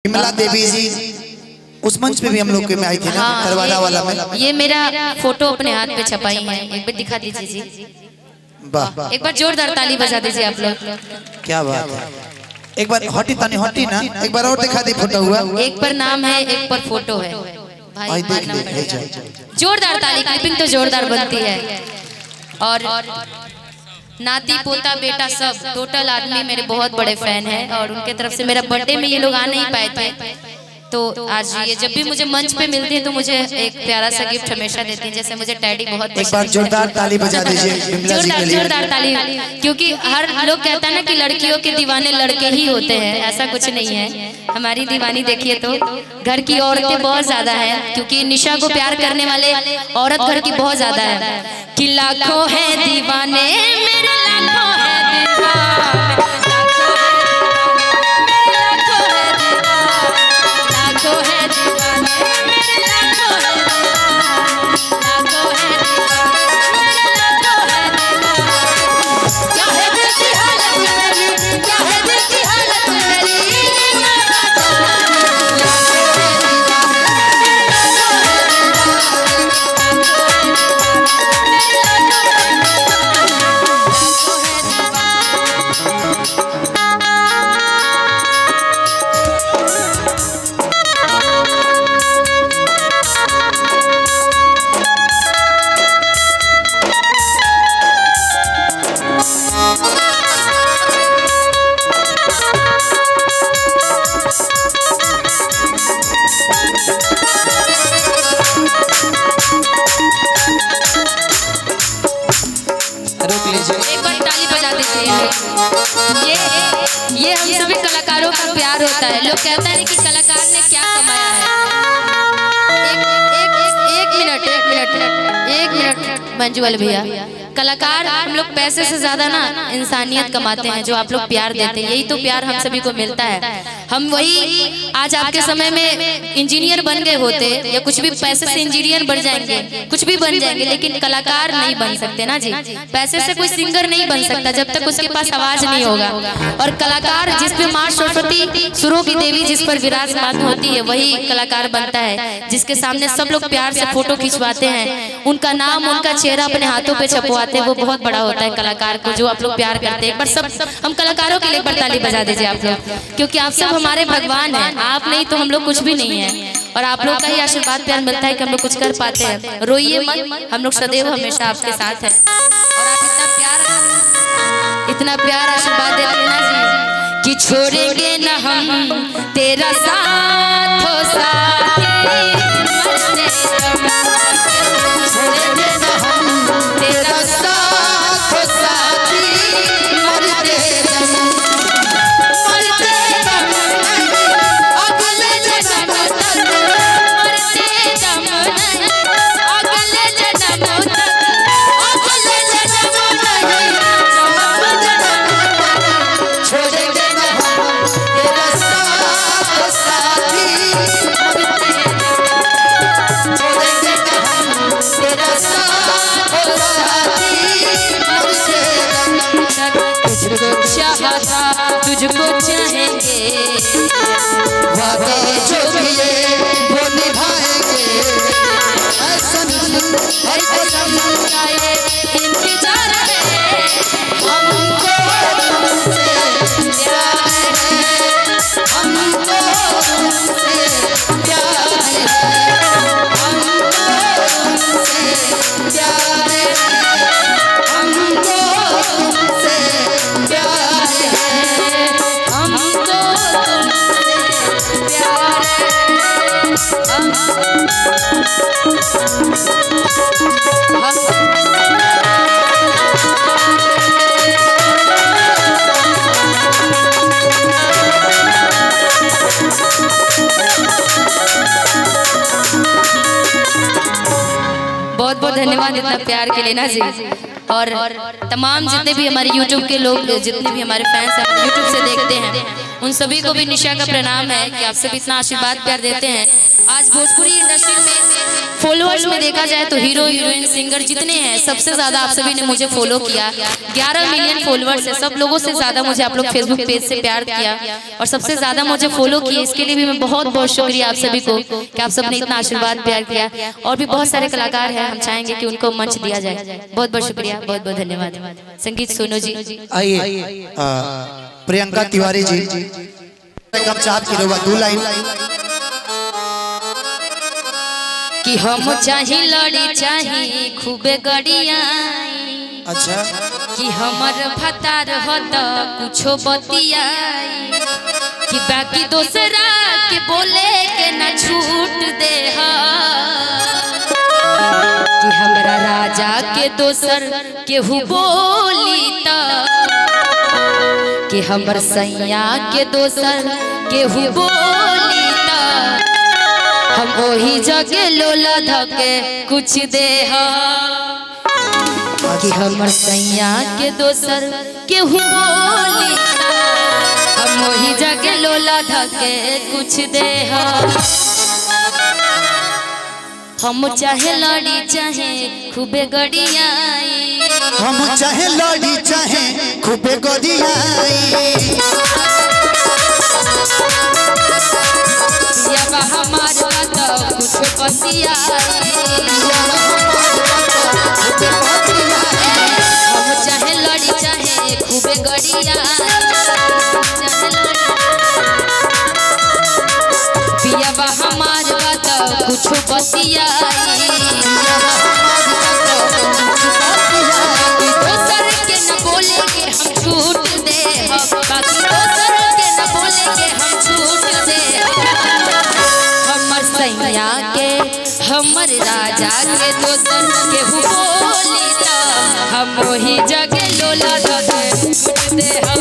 विमला देवी जी उस मंच पे भी हम लोग के में आई थी ना, दरवाजा वाला में। ये मेरा फोटो अपने हाथ पे छपाई है, एक बार दिखा दीजिए जी। वाह, एक बार जोरदार ताली बजा दीजिए आप लोग। क्या बात है। एक बार हटी तानी हटी ना, एक बार और दिखा दी फोटो हुआ। एक पर नाम है, एक पर फोटो है भाई, देख ले। जोरदार ताली, क्लिपिंग तो जोरदार बनती है। और नाती पोता बेटा सब टोटल आदमी मेरे बहुत बड़े फैन हैं और उनके तरफ से मेरा बर्थडे में ये लोग आ नहीं पाए थे, तो आज ये जब भी मुझे मंच पे मिलती है तो मुझे एक प्यारा सा गिफ्ट हमेशा देती हैं। जैसे मुझे टैडी बहुत एक बार जोरदार ताली बजा दीजिए विमला जी के लिए। जोरदार ताली, क्योंकि हर लोग कहता है ना कि लड़कियों के दीवाने लड़के ही होते हैं, ऐसा कुछ नहीं है। हमारी दीवानी देखिए तो घर की औरतें बहुत ज्यादा है, क्योंकि निशा को प्यार करने वाले औरत घर की बहुत ज्यादा है। कि लाखों है दीवाने मेरे, लाखों है दीवाने, लाखों है दीवाने मेरे, लाखों है दीवाने, लाखों है दीवाने, क्या है दिल की हालत मेरी, क्या है दिल की हालत मेरी, ये हम सभी कलाकारों का प्यार होता है। लोग कहते हैं कि कलाकार ने क्या कमाया है। एक मिनट मंजू वाले भैया, कलाकार हम लोग पैसे से ज्यादा ना इंसानियत कमाते हैं, जो आप लोग प्यार देते हैं, यही तो प्यार हम सभी को मिलता है। हम वही आज आपके समय में इंजीनियर बन गए होते या कुछ भी पैसे से इंजीनियर बन जाएंगे, कुछ भी बन जाएंगे, लेकिन कलाकार नहीं बन सकते ना जी। पैसे से कोई सिंगर नहीं बन सकता जब तक उसके पास आवाज नहीं होगा। और कलाकार जिस पे माँ सरस्वती सुरों की देवी जिस पर विराजमान होती है, वही कलाकार बनता है, जिसके सामने सब लोग प्यार से फोटो खिंचवाते हैं, उनका नाम उनका चेहरा अपने हाथों पे छपवाते हैं, वो बहुत बड़ा होता है कलाकार को, जो आप लोग प्यार करते हैं। एक बार सब हम कलाकारों के लिए एक बार ताली बजा दीजिए आप लोग, क्योंकि आप सब हमारे भगवान हैं। आप नहीं तो हम लोग कुछ भी नहीं है, और आप लोग का ही आशीर्वाद प्यार मिलता है कि हम लोग कुछ कर पाते हैं। रोइए मत, हम लोग सदैव हमेशा आपके साथ हैं। और आप इतना प्यार आशीर्वाद देते हैं ना जी, कि छोड़ेंगे न हम तेरा साथ हो साथी, छोड़ेंगे न हम तेरा साथ हो साथी, मरते दम मरते दम अगले जन्म तक, मरते दम अगले जन्म तक, अगले जन्म नहीं छोड़ेंगे न हम तेरा साथ हो साथी, छोड़ेंगे न हम तेरा साथ हो साथी, तुझको चाहता तुझको चाहेंगे, वादा जो किए वो निभाएंगे, इंतजार है हमको तुमसे प्यार है, हमको तुमसे प्यार है, हमको तुमसे प्यार है, हमको तुमसे प्यार है, हमको तुमसे प्यार बहुत बहुत धन्यवाद इतना प्यार के लिए ना जी। और तमाम जितने भी हमारे YouTube के लोग, जितने भी हमारे फैंस हैं YouTube से देखते हैं, उन सभी को भी निशा का प्रणाम है कि आप सब इतना आशीर्वाद प्यार देते हैं। आज भोजपुरी इंडस्ट्री में फॉलोअर्स में देखा जाए तो हीरो हीरोइन सिंगर जितने हैं सबसे ज्यादा आप सभी ने मुझे फॉलो किया। 11 मिलियन फॉलोअर्स है। सब लोगों से ज्यादा मुझे आप लोग फेसबुक पेज से प्यार किया और सबसे ज्यादा मुझे फॉलो किया। इसके लिए भी मैं बहुत बहुत शुक्रिया आप सभी को कि आप सबने इतना आशीर्वाद प्यार किया। और भी बहुत सारे कलाकार हैं, हम चाहेंगे कि उनको मंच दिया जाए। बहुत बहुत शुक्रिया, बहुत बहुत धन्यवाद। संगीत सोनू जी। आइए प्रियंका तिवारी जी कब चाप की 2 लाइन कि हम चाहे लड़ी चाहे खूबे गड़िया। अच्छा कि हमर भतार हो तो कुछो बतिया कि बाकी दूसरा के बोले के न छूट दे कि हमरा राजा के दोसर केहू बोली तो कि हमर सैया के दोसर केहू बोली तो हम वही जगह लोला धके कुछ दे कि हमर सैया के दोसर केहू बोली हम वही जगह लोला धके कुछ दे। हम चाहे लड़ी चाहे खूबे गड़ियाई। हम चाहे लड़ी चाहे खूबे गड़ियाई। हमार कुछ बतिया हम चाहे लड़ी चाहे खूबे गड़िया पिया हमार कुछ बतिया दोसर के न बोलेंगे हम छूट दे बाकी दोसर के न बोलेंगे हम छूट दे। हमर सैया के हमर राजा के दोसर केहू बोली तो हम वही जगह लोला धके दे हम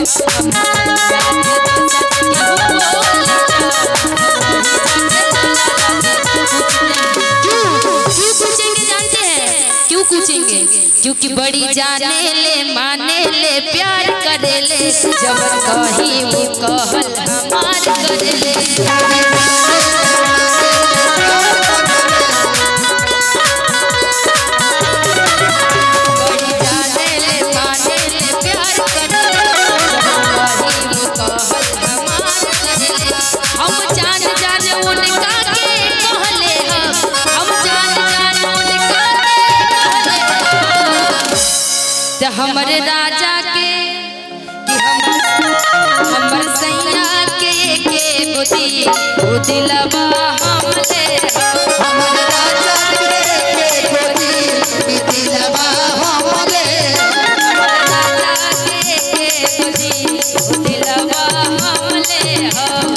क्यों पूछेंगे जानते हैं क्यों पूछेंगे? क्योंकि बड़ी जाने ले माने ले प्यार करे ले जब कहीं वो कहल हमार करे ले। हमरे राजा के कि हमर सैया के गोदी ओ दिलवा हमरे हमर राजा के गोदी दिलवा हमरे हमर राजा के गोदी ओ दिलवा हमरे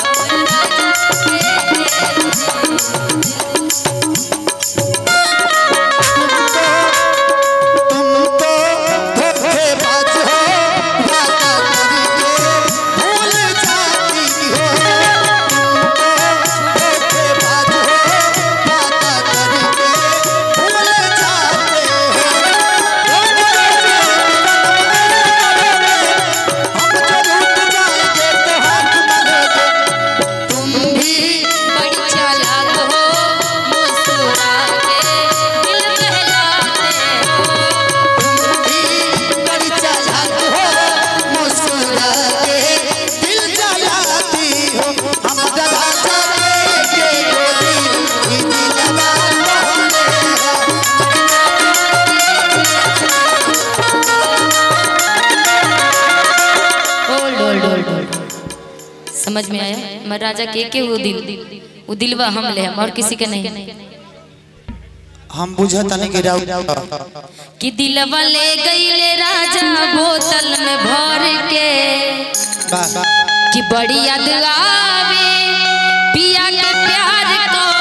समझ में आया? हमारे राजा के वो दिलवा हम ले हम और किसी के नहीं। हम बुझता नहीं कि दिलवा ले गईले राजा बोतल में भर के कि बड़ी याद आवे पिया के प्यार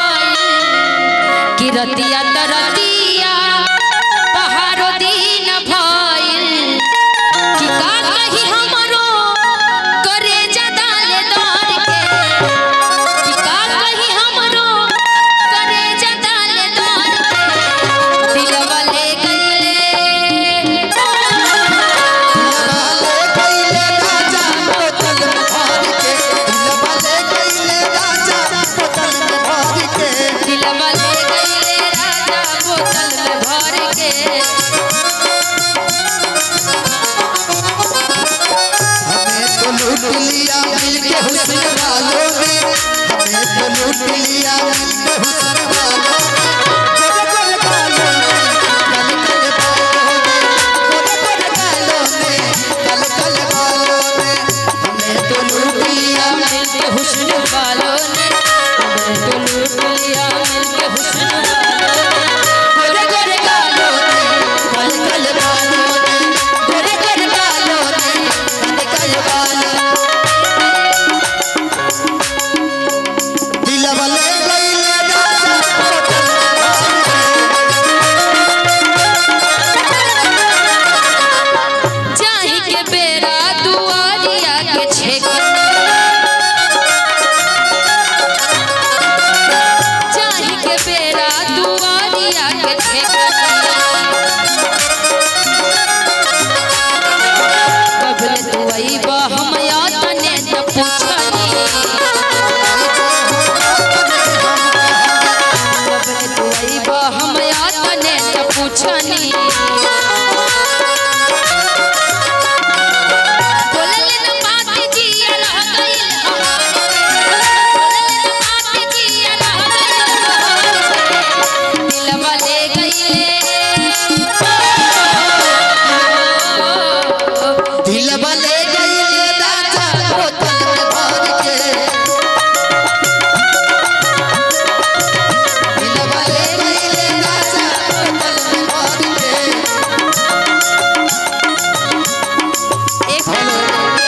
कि रतिया तरतिया पहाड़ो दिन भइल कि का कही हमरो करे जदाले दर के कि का कही हमरो करे जदाले दर के दिलवा ले गईले राजा बोतल में भर के दिलवा ले गईले राजा बोतल में भर के लूट लिया केहू शर्मा